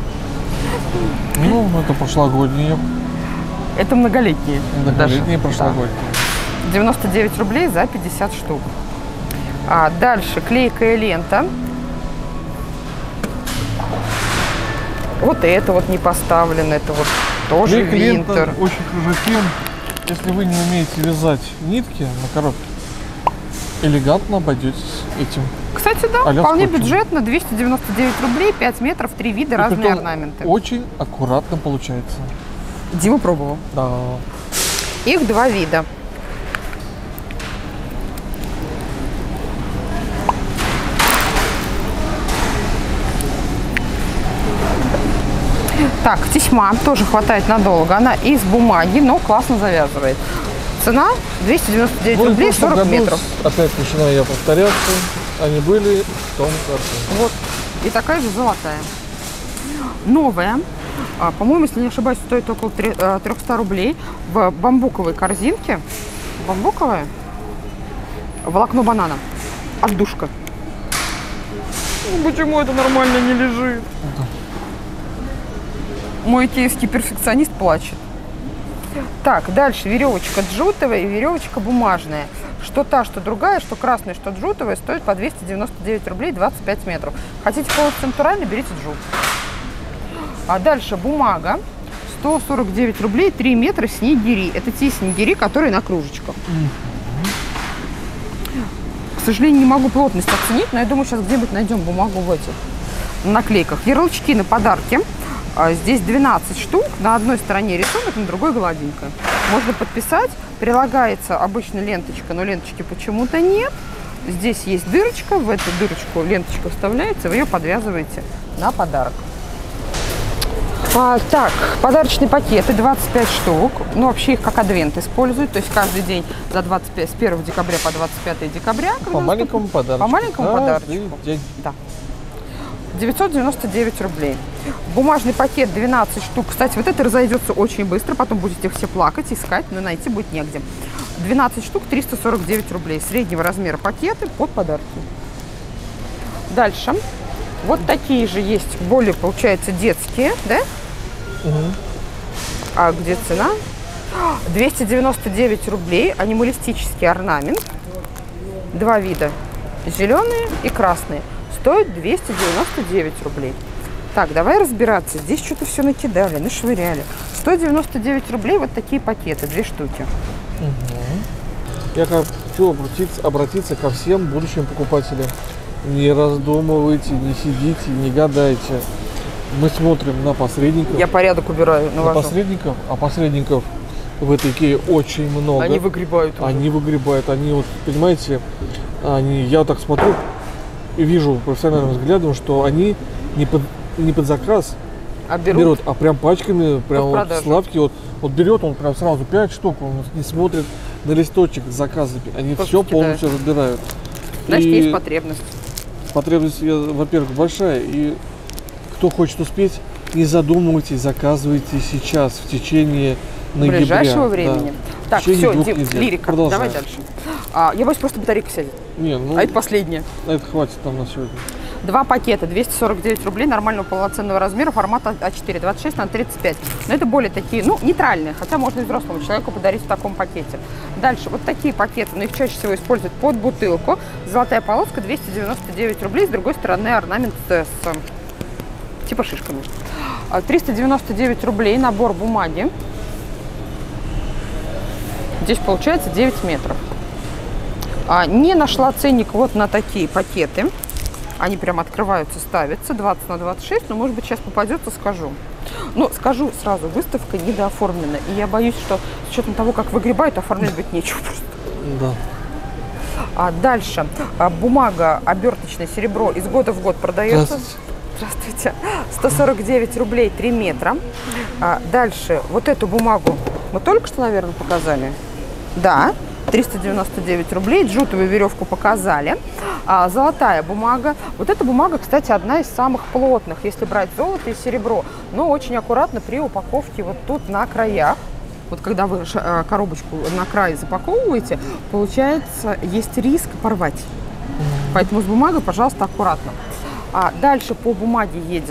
Ну, это прошлогодние. Это многолетние. Многолетние прошлогодние. Да. 99 рублей за 50 штук. Дальше клейкая лента. Вот это вот не поставлено, это вот тоже Винтер. Очень хорошо тем, если вы не умеете вязать нитки на коробке, элегантно обойдетесь этим. Кстати, да, вполне бюджетно, 299 рублей, 5 метров, 3 вида, разные орнаменты. Очень аккуратно получается. Дима пробовал. Да. Их 2 вида. Так, тесьма тоже хватает надолго. Она из бумаги, но классно завязывает. Цена 299 рублей, 40 метров. Опять начинаю я повторяться. Они были в том картоне. Вот. И такая же золотая. Новая. По-моему, если не ошибаюсь, стоит около 300 рублей. В бамбуковой корзинке. Бамбуковая. Волокно банана. Отдушка. Ну, почему это нормально не лежит? Да. Мой киевский перфекционист плачет. Так, дальше веревочка джутовая и веревочка бумажная. Что та, что другая, что красная, что джутовая, стоит по 299 рублей 25 метров. Хотите полностью натурально, берите джут. А дальше бумага. 149 рублей, 3 метра снегири. Это те снегири, которые на кружечках. К сожалению, не могу плотность оценить, но я думаю, сейчас где-нибудь найдем бумагу в этих наклейках. Ярлычки на подарки. Здесь 12 штук, на одной стороне рисунок, на другой гладенькая. Можно подписать, прилагается обычно ленточка, но ленточки почему-то нет. Здесь есть дырочка, в эту дырочку ленточка вставляется, вы ее подвязываете на подарок. Так, подарочные пакеты 25 штук, ну вообще их как адвент используют, то есть каждый день за 25, с 1 декабря по 25 декабря. По маленькому подарку. По маленькому подарочку. Да. 999 рублей. Бумажный пакет 12 штук. Кстати, вот это разойдется очень быстро. Потом будете все плакать, искать, но найти будет негде. 12 штук, 349 рублей. Среднего размера пакеты под подарки. Дальше. Вот такие же есть, более, получается, детские, да? Угу. А где цена? 299 рублей. Анималистический орнамент. 2 вида. Зеленые и красные. Стоит 299 рублей. Так, давай разбираться. Здесь что-то все накидали, нашвыряли. 199 рублей вот такие пакеты, 2 штуки. Угу. Я хочу обратиться ко всем будущим покупателям. Не раздумывайте, не сидите, не гадайте. Мы смотрим на посредников. Я порядок убираю. На посредников, а посредников в этой Икее очень много. Они выгребают. Они выгребают. Они вот, понимаете, я вот так смотрю и вижу профессиональным взглядом, что они не под заказ берут, а прям пачками, прям вот Славки вот берет, он прям сразу 5 штук, он не смотрит на листочек с заказами, они все полностью забирают. Значит, есть потребность. Потребность, во-первых, большая, и кто хочет успеть, не задумывайтесь, заказывайте сейчас, в течение ноября. Ближайшего времени. Да. Так, все, Дим, лирика, продолжаем. Давай дальше. Я боюсь, просто батарейка сядет. А это последнее. Это хватит нам на сегодня. 2 пакета, 249 рублей, нормального полноценного размера, формата А4, 26 на 35. Но это более такие, ну, нейтральные, хотя можно и взрослому человеку подарить в таком пакете. Дальше, вот такие пакеты, но их чаще всего используют под бутылку. Золотая полоска, 299 рублей, с другой стороны орнамент с типа шишками. 399 рублей, набор бумаги. Здесь получается 9 метров. Не нашла ценник вот на такие пакеты. Они прям открываются, ставятся 20 на 26, но может быть сейчас попадется, скажу. Но скажу сразу, выставка недооформлена. И я боюсь, что с учетом того, как выгребают, оформлять быть нечего просто. Да. Дальше бумага оберточное серебро из года в год продается. Здравствуйте. 149 рублей 3 метра. Дальше вот эту бумагу мы только что, наверное, показали. Да, 399 рублей. Джутовую веревку показали. Золотая бумага. Вот эта бумага, кстати, одна из самых плотных, если брать золото и серебро. Но очень аккуратно при упаковке вот тут на краях. Вот когда вы коробочку на край запаковываете, получается, есть риск порвать. Поэтому с бумагой, пожалуйста, аккуратно. Дальше по бумаге едем.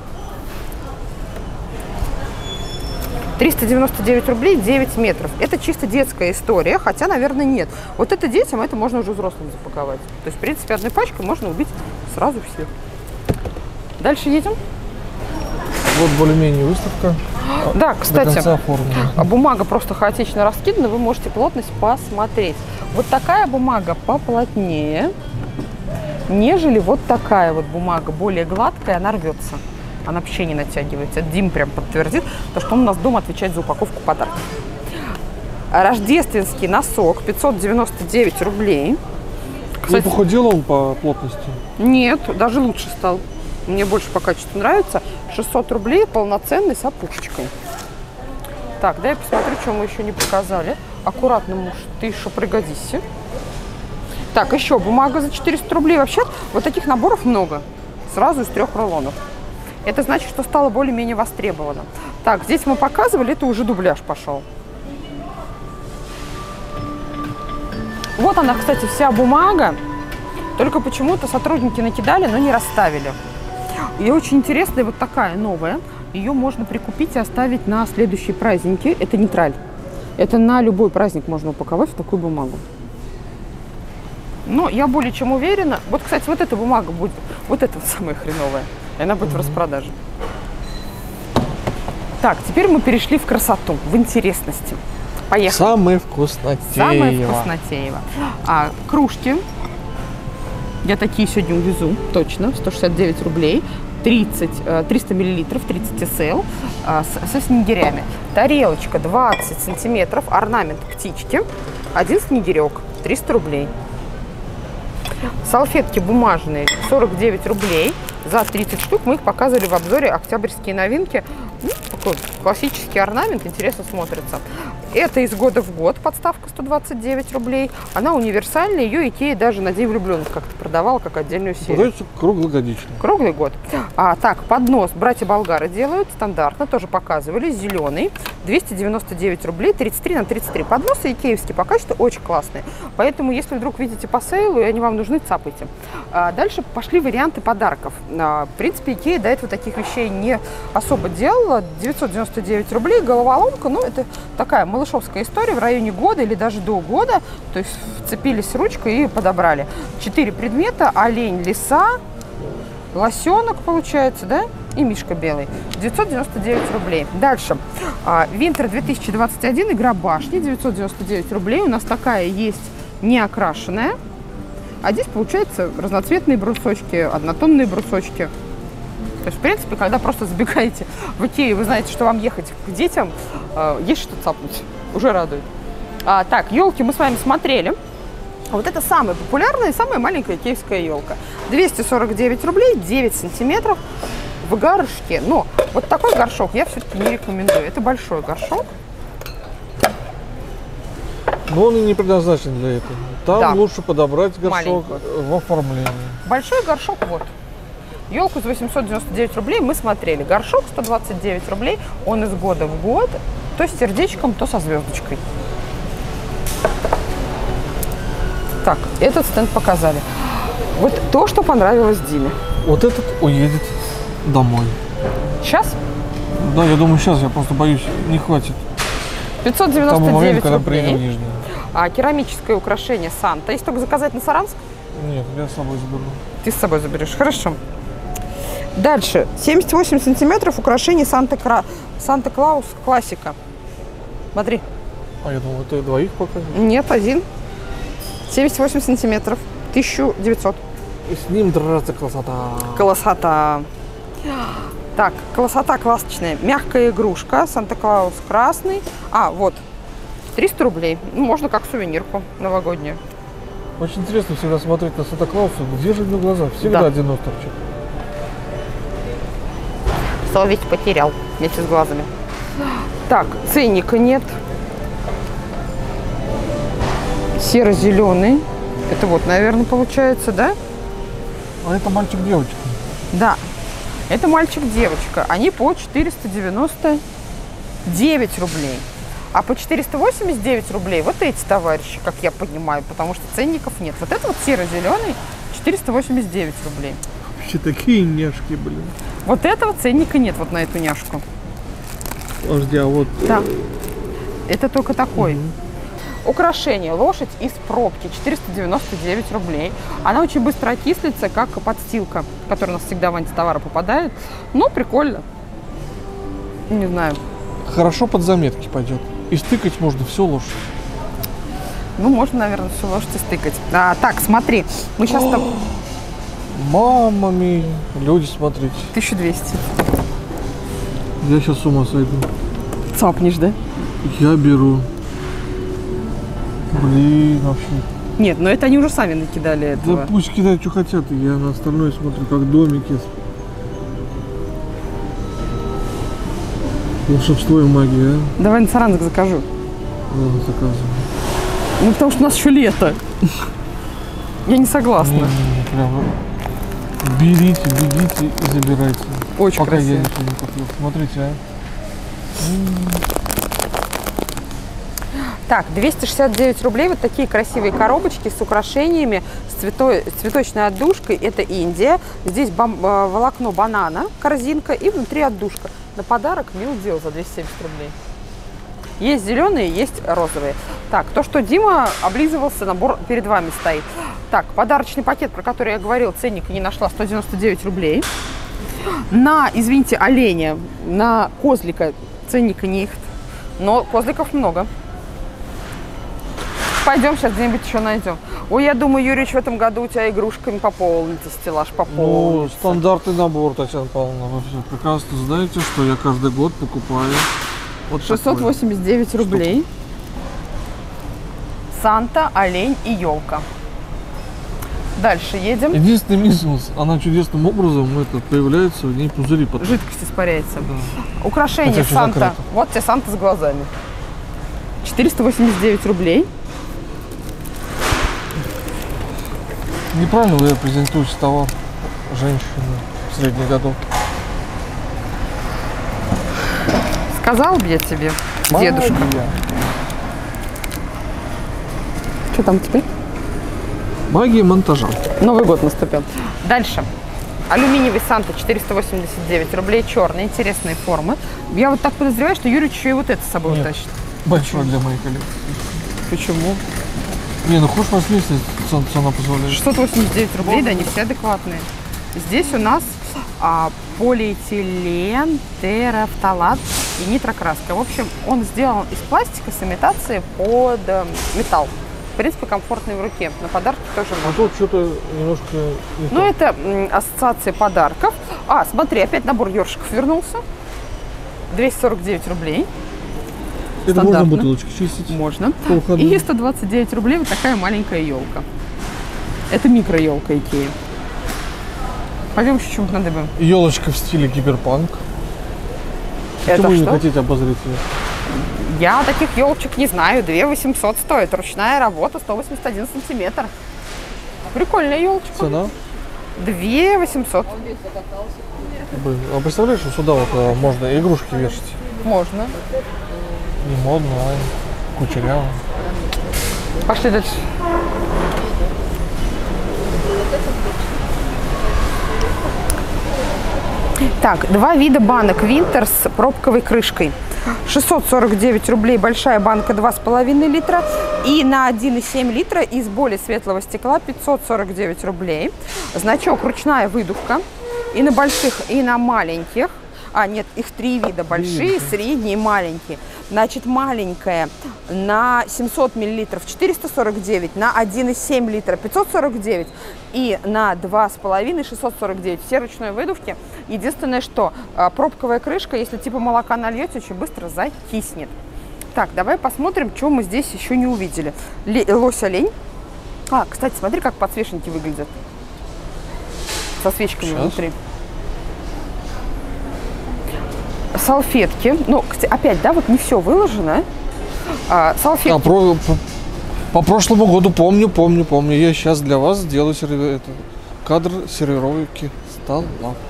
399 рублей 9 метров. Это чисто детская история, хотя, наверное, нет. Вот это детям, это можно уже взрослым запаковать. То есть, в принципе, одной пачкой можно убить сразу всех. Дальше едем. Вот более-менее выставка. Да, кстати, до конца оформлена. Бумага просто хаотично раскидана, вы можете плотность посмотреть. Вот такая бумага поплотнее, нежели вот такая вот бумага, более гладкая, она рвется. Она вообще не натягивается. Дим прям подтвердит, потому что он у нас дома отвечает за упаковку подарков. Рождественский носок 599 рублей. Кстати, не похудел он по плотности? Нет, даже лучше стал. Мне больше по качеству нравится. 600 рублей полноценный с опушечкой. Так, да, я посмотрю, что мы еще не показали. Аккуратно, муж, ты еще пригодишься. Так, еще бумага за 400 рублей. Вообще, вот таких наборов много. Сразу из 3 рулонов. Это значит, что стало более-менее востребовано. Так, здесь мы показывали, это уже дубляж пошел. Вот она, кстати, вся бумага. Только почему-то сотрудники накидали, но не расставили. И очень интересная вот такая новая. Ее можно прикупить и оставить на следующие праздники. Это нейтраль. Это на любой праздник можно упаковать в такую бумагу. Но я более чем уверена. Вот, кстати, вот эта бумага будет, вот эта вот самая хреновая. И она будет в распродаже. Так, теперь мы перешли в красоту, в интересности. Поехали. Самое вкуснотеево. Самое вкуснотеево. Кружки. Я такие сегодня увезу, точно, 169 рублей. 300 миллилитров, 30 сл со снегирями. Тарелочка 20 сантиметров, орнамент птички, 1 снегирек, 300 рублей. Салфетки бумажные 49 рублей за 30 штук. Мы их показывали в обзоре «Октябрьские новинки». Такой классический орнамент, интересно смотрится. Это из года в год, подставка 129 рублей. Она универсальная, ее Икея даже на День влюбленных как-то продавала, как отдельную серию. Продается круглогодично. Круглый год. Так, поднос братья болгары делают стандартно, тоже показывали, зеленый, 299 рублей, 33 на 33. Подносы икеевские по качеству очень классные. Поэтому, если вдруг видите по сейлу, и они вам нужны, цапайте. Дальше пошли варианты подарков. В принципе, Икея до этого таких вещей не особо делала. 999 рублей, головоломка, ну, это такая малышовская история в районе года или даже до года. То есть вцепились ручкой и подобрали. 4 предмета: олень, лиса, лосенок, получается, да, и мишка белый. 999 рублей. Дальше. Винтер 2021, игра башни, 999 рублей. У нас такая есть не окрашенная. А здесь, получается, разноцветные брусочки, однотонные брусочки. То есть, в принципе, когда просто забегаете в Икею, вы знаете, что вам ехать к детям, есть что цапнуть. Уже радует. Так, елки мы с вами смотрели. Вот это самая популярная и самая маленькая икеевская елка. 249 рублей, 9 сантиметров в горшке. Но вот такой горшок я все-таки не рекомендую. Это большой горшок. Но он и не предназначен для этого. Там да. Лучше подобрать горшок Маленькую. в оформлении. Большой горшок вот. Елку за 899 рублей мы смотрели. Горшок 129 рублей. Он из года в год. То с сердечком, то со звездочкой. Так, этот стенд показали. Вот то, что понравилось Диме. Вот этот уедет домой. Сейчас? Да, я думаю, сейчас. Я просто боюсь, не хватит. 599 рублей. В Нижний. Керамическое украшение Санта. Если только заказать на Саранск? Нет, я с собой заберу. Ты с собой заберешь, хорошо. Дальше. 78 сантиметров украшение Санта-Клаус классика. Смотри. Я думал, это двоих показываешь? Нет, один. 78 сантиметров. 1900. И с ним драться красота. Красота. Так, красота классочная. Мягкая игрушка. Санта-Клаус красный. Вот. 300 рублей. Ну, можно как сувенирку новогоднюю. Очень интересно всегда смотреть на Санта-Клауса. Где же у него глаза? Всегда Да. один остров. Совесть потерял вместе с глазами. Так, ценника нет. Серо-зеленый. Это вот, наверное, получается, да? А это мальчик-девочка. Да. Это мальчик-девочка. Они по 499 рублей. А по 489 рублей вот эти товарищи, как я понимаю, потому что ценников нет. Вот это вот серо-зеленый 489 рублей. Вообще такие няшки, блин. Вот этого ценника нет вот на эту няшку. Подожди, а вот... Да. Это только такой. Украшение. Лошадь из пробки. 499 рублей. Она очень быстро окислится, как подстилка, которая у нас всегда в антитовары попадает. Ну, прикольно. Не знаю. Хорошо под заметки пойдет. И стыкать можно все лошадь. Ну, можно, наверное, всю лошадь стыкать. Так, смотри. Мы сейчас там... Мама ми, люди, смотрите. 1200. Я сейчас с ума сойду. Цапнешь, да? Я беру. Блин, вообще. Нет, но это они уже сами накидали этого. Да пусть кидают, что хотят. Я на остальное смотрю, как домики. Волшебство и магия, а? Давай на Саранск закажу. Ладно, заказываю. Ну, потому что у нас еще лето. Я не согласна. Не, прям. Берите, бегите и забирайте. Очень Пока красиво. я ничего не купил. Смотрите, а. Так, 269 рублей. Вот такие красивые коробочки с украшениями, с цветочной отдушкой. Это Индия. Здесь волокно банана, корзинка и внутри отдушка. На подарок мил дел за 270 рублей. Есть зеленые, есть розовые. Так, то, что Дима облизывался, набор перед вами стоит. Так, подарочный пакет, про который я говорил, ценника не нашла, 199 рублей. На, извините, оленя, на козлика ценника нет, но козликов много. Пойдем сейчас где-нибудь еще найдем. Ой, я думаю, Юрьевич, в этом году у тебя игрушками пополнится, стеллаж Ну, пополнится. стандартный набор, Татьяна Павловна. Вы все прекрасно знаете, что я каждый год покупаю вот 689 рублей. Санта, олень и елка. Дальше едем. Единственный минус, она чудесным образом появляется, в ней пузыри потом. Жидкость испаряется. Да. Украшение Хотя всё Санта. закрыто. Вот тебе Санта с глазами. 489 рублей. Неправильно вы презентуете товар женщины средних годов. Сказал бы я тебе, дедушка. Магия. Что там теперь? Магия монтажа. Новый год наступил. Дальше. Алюминиевый Санта 489 рублей. Черные, интересные формы. Я вот так подозреваю, что Юрий еще и вот это с собой Нет. утащит. Большой для моей коллекции. Почему? Не, ну хочешь посмотреть, если цена позволяет. 689 рублей, да, они все адекватные. Здесь у нас полиэтилен, терафталат и нитрокраска. В общем, он сделан из пластика с имитацией под металл. В принципе, комфортный в руке. На подарки тоже А можно. тут что-то немножко не Ну, то. это ассоциация подарков. Смотри, опять набор ёршиков вернулся. 249 рублей. Это можно стандартно. бутылочки чистить. Можно. По выходным. И 129 рублей вот такая маленькая елка. Это микро-елка Икеи. Пойдем еще чего-нибудь надыбим. Елочка в стиле киберпанк. Это Почему вы не что? хотите обозреть ее? Я таких елочек не знаю. 2 800 стоит. Ручная работа, 181 сантиметр. Прикольная елочка. Цена? 2 800. Блин, а представляешь, что сюда вот можно игрушки вешать? Можно. Не модно, а кучеряво. Пошли дальше. Так, 2 вида банок Винтер с пробковой крышкой. 649 рублей большая банка 2,5 литра. И на 1,7 литра из более светлого стекла 549 рублей. Значок ручная выдувка. И на больших, и на маленьких. Нет, их 3 вида. Большие, средние, маленькие. Значит, маленькая на 700 миллилитров 449, на 1,7 литра 549 и на 2,5 649. Все ручной выдувки. Единственное, что пробковая крышка, если типа молока нальете, очень быстро закиснет. Так, давай посмотрим, что мы здесь еще не увидели. Лось-олень. А, кстати, смотри, как подсвечники выглядят. Со свечками внутри. Салфетки. Ну, кстати, опять, да, вот не все выложено. Салфетки. По прошлому году помню. Я сейчас для вас сделаю кадр сервировки стола.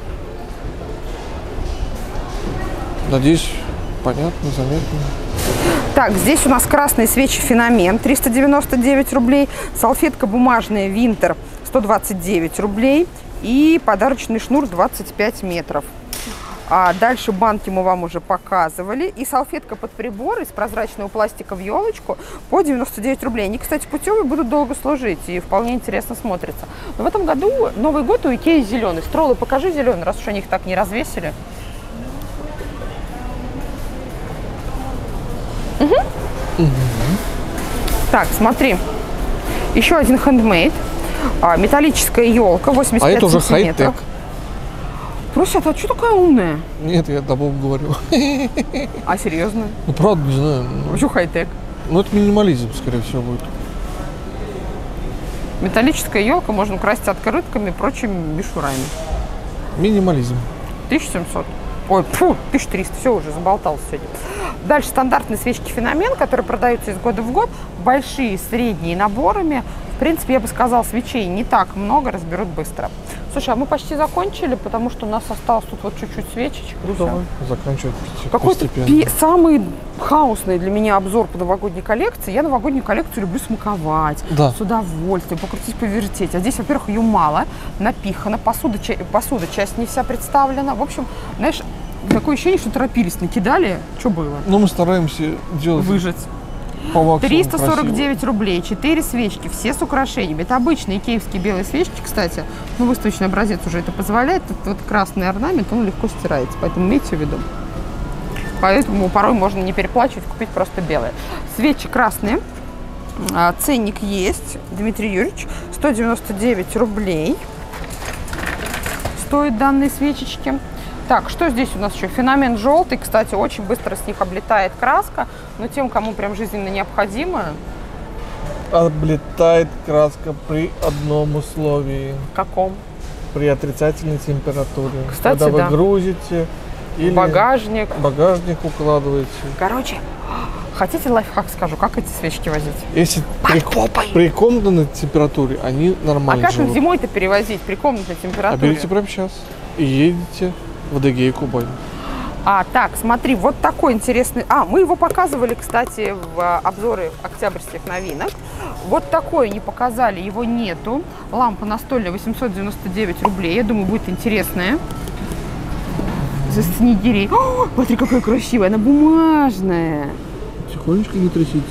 Надеюсь, понятно, заметно. Так, здесь у нас красные свечи «Феномен» 399 рублей, салфетка бумажная «Винтер» 129 рублей и подарочный шнур 25 метров. А дальше банки мы вам уже показывали. И салфетка под прибор из прозрачного пластика в елочку по 99 рублей. Они, кстати, путевые, будут долго служить и вполне интересно смотрятся. Но в этом году Новый год у Икеи зеленый. Строллы, покажи зеленый, раз уж они их так не развесили. Угу. Так, смотри. Еще один хендмейд. Металлическая елка 85 это уже сантиметров. хай-тек. Прося, а что такая умная? Нет, я добавку говорю. А серьезно? Ну, правда, не знаю. Почему хай-тек? Ну, это минимализм, скорее всего, будет. Металлическая елка можно украсть открытками и прочими мишурами. Минимализм. 1700. Ой, фу, 1300. Все, уже заболтался сегодня. Дальше стандартные свечки «Феномен», которые продаются из года в год. Большие, средние наборами. В принципе, я бы сказала, свечей не так много, разберут быстро. Слушай, а мы почти закончили, потому что у нас осталось тут вот чуть-чуть свечечек. Ну, давай, заканчивать Какой-то постепенно. самый хаосный для меня обзор по новогодней коллекции. Я новогоднюю коллекцию люблю смаковать, да. С удовольствием, покрутить, повертеть. А здесь, во-первых, ее мало, напихано, посуда часть не вся представлена. В общем, знаешь, такое ощущение, что торопились, накидали, что было. Ну, мы стараемся делать... Выжить. По максимуму 349 красиво. Рублей, 4 свечки, все с украшениями. Это обычные икеевские белые свечки, кстати. Ну, выставочный образец уже это позволяет. Тут вот красный орнамент, он легко стирается, поэтому имейте в виду. Поэтому порой можно не переплачивать, купить просто белые. Свечи красные. Ценник есть, Дмитрий Юрьевич. 199 рублей стоят данные свечечки. Так, что здесь у нас еще? «Феномен» желтый. Кстати, очень быстро с них облетает краска. Но тем, кому прям жизненно необходимо. Облетает краска при одном условии. Каком? При отрицательной температуре. Кстати, когда вы да. грузите или багажник укладываете. Короче, хотите лайфхак скажу, как эти свечки возить? Если при комнатной температуре они нормально А как их живут. зимой-то перевозить при комнатной температуре? А берите прямо сейчас и едете в Адыгею, Кубань. Так, смотри, вот такой интересный... мы его показывали, кстати, в обзоре октябрьских новинок. Вот такой не показали, его нету. Лампа настольная 899 рублей. Я думаю, будет интересная. За снегирей. О, смотри, какая красивая, она бумажная. Тихонечко не трясите.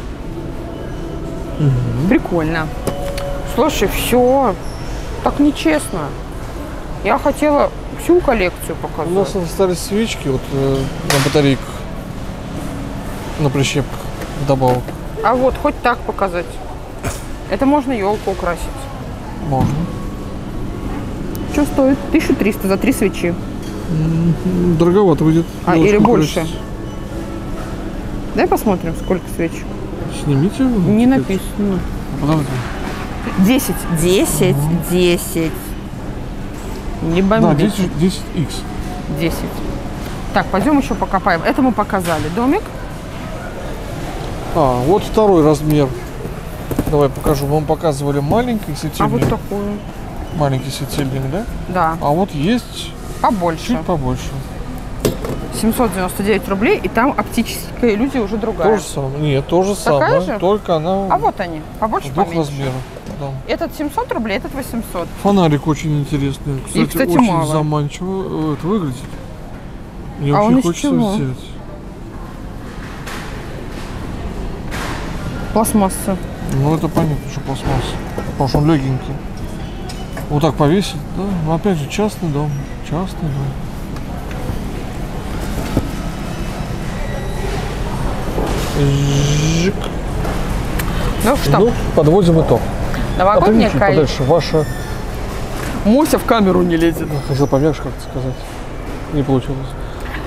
Прикольно. Слушай, все. Так нечестно. Я хотела всю коллекцию показать. У нас остались свечки вот на батарейках, на прищепках добавок. А вот хоть так показать. Это можно елку украсить. Можно. Что стоит? 1300 за 3 свечи. Дороговато выйдет. Или больше. Дай посмотрим, сколько свечек. Снимите. Не написано. Подожди. 10. 10. 10. Не бомбите. Да, 10X. 10. Так, пойдем еще покопаем. Это мы показали. Домик. Вот второй размер. Давай покажу. Мы вам показывали маленький светильник. А вот такую. Маленький светильник, да? Да. А вот есть Побольше. чуть побольше. 799 рублей, и там оптическая иллюзия уже другая. То же самое. Нет, то же Такая самое. же? Только она А вот они. Побольше, двух поменьше. размеров. Да. Этот 700 рублей, этот 800. Фонарик очень интересный. Кстати, кстати, очень мало. заманчиво это выглядит. Мне он очень из хочется чего? взять. Пластмасса. Ну это понятно, что пластмасса. Потому что он легенький. Вот так повесить, да? Но опять же частный дом. Частный дом. Жик. Ну что, Ну, подводим итог. новогодняя Чуть коллекция. подальше. Ваша... Муся в камеру не лезет. Хотел помягче как-то сказать. Не получилось.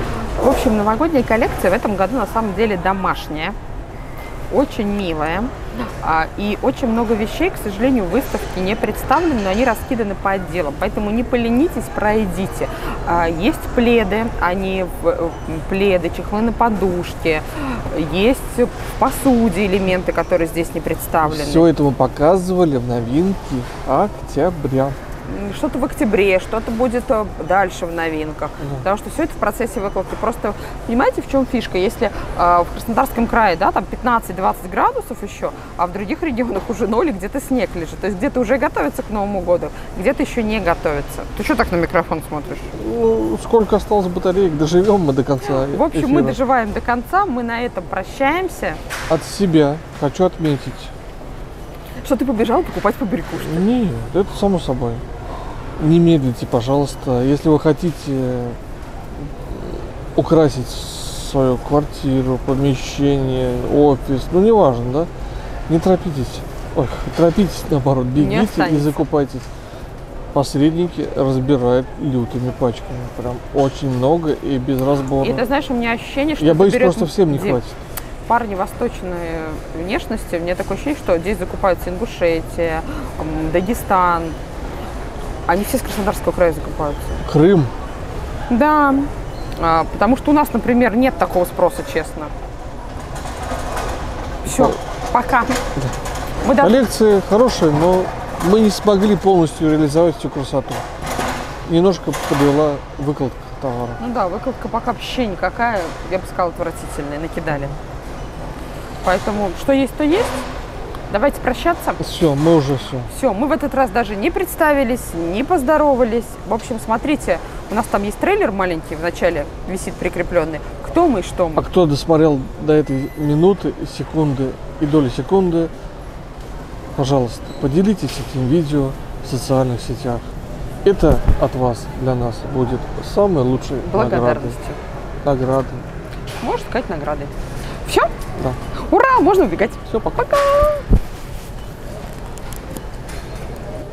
В общем, новогодняя коллекция в этом году на самом деле домашняя. Очень милая. И очень много вещей, к сожалению, в выставке не представлены, но они раскиданы по отделам. Поэтому не поленитесь, пройдите. Есть пледы, пледы, чехлы на подушке, есть в посуде элементы, которые здесь не представлены. Все это мы показывали в новинке октября. Что-то в октябре, что-то будет дальше в новинках. Потому что все это в процессе выкладки. Просто понимаете, в чем фишка? Если в Краснодарском крае, да, там 15-20 градусов еще, а в других регионах уже 0 и где-то снег лежит. То есть где-то уже готовятся к Новому году, где-то еще не готовятся. Ты что так на микрофон смотришь? Ну, сколько осталось батареек, доживем мы до конца. В общем, мы доживаем до конца, мы на этом прощаемся. От себя хочу отметить. Что ты побежал покупать побрякушки? Нет, это само собой. Не медлите, пожалуйста. Если вы хотите украсить свою квартиру, помещение, офис, ну неважно, да? Не торопитесь. Ой, торопитесь, наоборот, бегите и закупайтесь. Посредники разбирают лютыми пачками. Прям очень много и без разбора. И ты знаешь, у меня ощущение, что... Я боюсь, просто всем не хватит. Парни восточной внешности, у меня такое ощущение, что здесь закупаются Ингушетия, Дагестан. Они все с Краснодарского края закупаются. Крым. Да, потому что у нас, например, нет такого спроса, честно. Все, пока. Да. Коллекции хорошие, но мы не смогли полностью реализовать всю красоту. Немножко подвела выкладка товара. Ну да, выкладка пока вообще никакая, я бы сказала, отвратительная, накидали. Поэтому что есть, то есть. Давайте прощаться. Все, мы уже все. Все, мы в этот раз даже не представились, не поздоровались. В общем, смотрите, у нас там есть трейлер маленький, в начале висит прикрепленный. Кто мы и что мы. А кто досмотрел до этой минуты, секунды и доли секунды, пожалуйста, поделитесь этим видео в социальных сетях. Это от вас для нас будет самой лучшей благодарностью. Наградой. Можно сказать, наградой. Все? Да. Ура, можно убегать. Все, пока. Пока.